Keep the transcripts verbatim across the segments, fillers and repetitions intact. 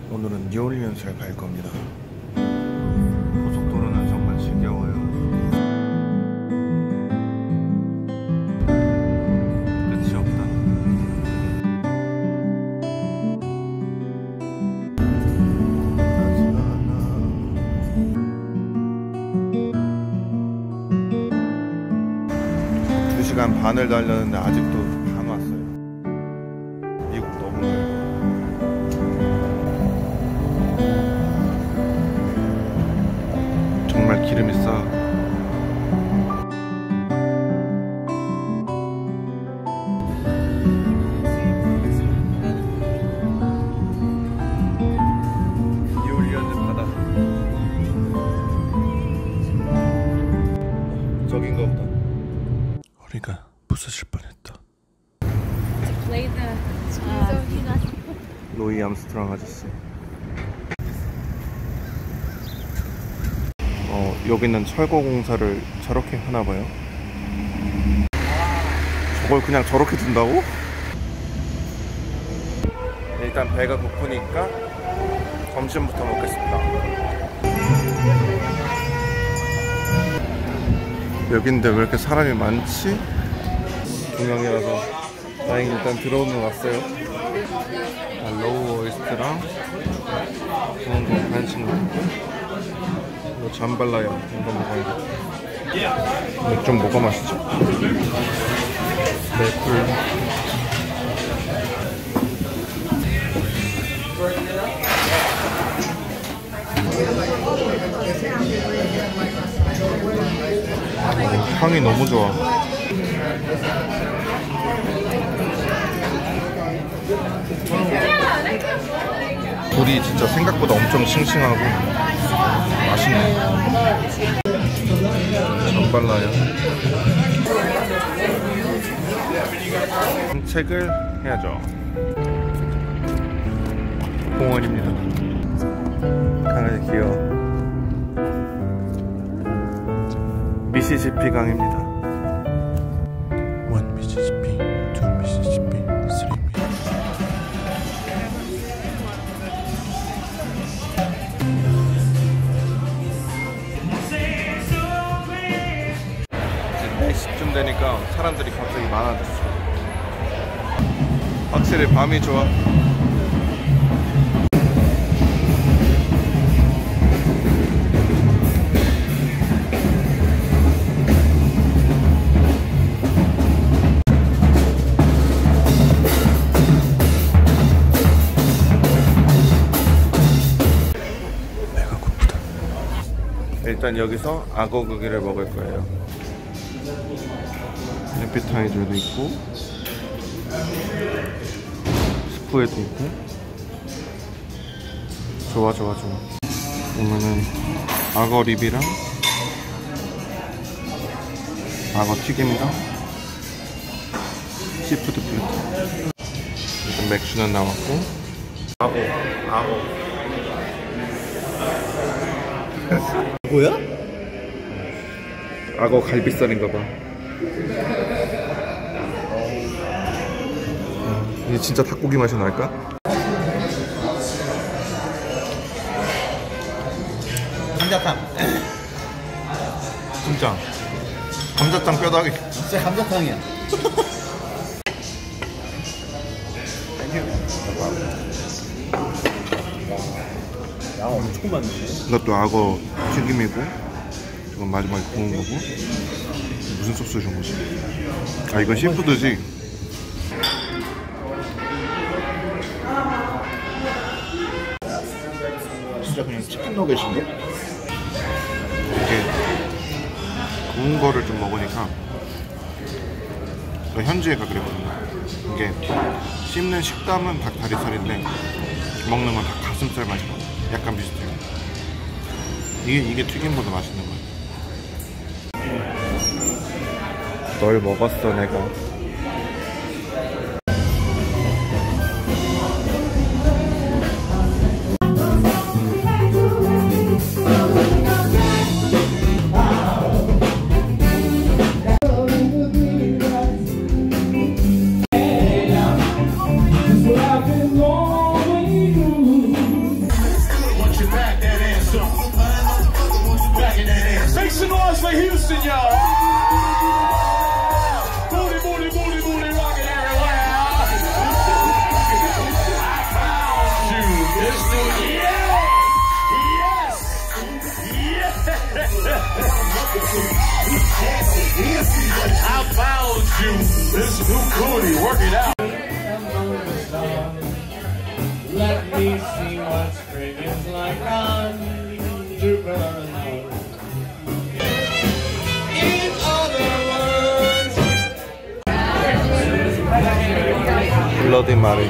오늘은 뉴올리언스에 갈 겁니다. 고속도로는 정말 지겨워요. 끝이 없다. 두 시간 반을 달렸는데 아직도 안 왔어요. 미국 너무 멀어. 정말 기름이 싸. 뉴올리언스 바다. 저긴가 보다. 허리가 부서질 뻔했다. 로이 암스트롱 아저씨. 어, 여기는 철거 공사를 저렇게 하나봐요. 저걸 그냥 저렇게 둔다고? 일단 배가 고프니까 점심부터 먹겠습니다. 여긴데 왜 이렇게 사람이 많지? 두 명이라서 다행히 일단 들어오면 왔어요. 아, 로우 오이스트랑 좋은 거 간식 먹고 이거 잠발라야 이거 먹어야 돼. 이거 좀 뭐가 맛있지? 매플. 오, 향이 너무 좋아. 불이 진짜 생각보다 엄청 싱싱하고 맛있네. 잠발라야. 산책을 해야죠. 공원입니다. 강아지 귀여워. 미시시피 강입니다. 원 미시시피, 투 미시시피, 쓰리 미시시피. 네 시쯤 되니까 사람들이 갑자기 많아졌어. 확실히 밤이 좋아. 배가 고프다. 일단 여기서 악어 고기를 먹을 거예요. 에피타이저도 있고 스프에도 있고. 좋아 좋아 좋아. 그러면은 악어 립이랑 악어 튀김이랑 시푸드 플래터. 일단 맥주는 나왔고. 악어 악어 뭐야? 악어 갈비살인가봐. 이게 진짜 닭고기 맛이 날까? 감자탕. 진짜 감자탕 뼈다귀. 진짜 감자탕이야. 양 엄청 많네. 이것도 악어 튀김이고, 이건 마지막에 구운 거고. 무슨 소스 준 거지? 아, 이건 시푸드지. 진짜 그냥 치킨 너겟인데? 이게 구운 거를 좀 먹으니까 현지에가 그랬거든요. 이게 씹는 식감은 닭 다리살인데 먹는 건 닭 가슴살 맛이 나. 약간 비슷해요. 이게 이게 튀김보다 맛있는 거야. 널 먹었어 내가. for Houston, y'all. Booty, booty, booty, booty, rocking everywhere. I found you, Mister Yeah. Yes. Yes. I found you, Mister Booty. Work it out. Let me see what spring is like on Jupiter. In other words, 블러디 마리.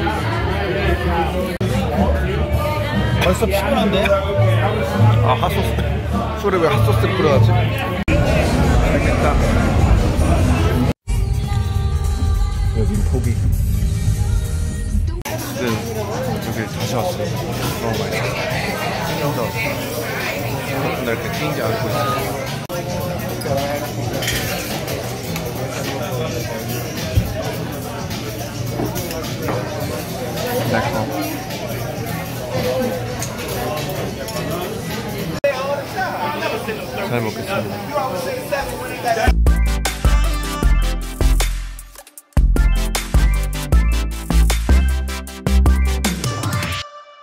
벌써 피곤한데? 아 핫소스. 술에 왜 핫소스 뿌려놨지? 알겠다. 여긴 포기. 네, 여기 다시 왔어요. 너무 맛있어. 생각보다 생각보다 이렇게 튀지 않고 있어요. 달콤. 잘 먹겠습니다.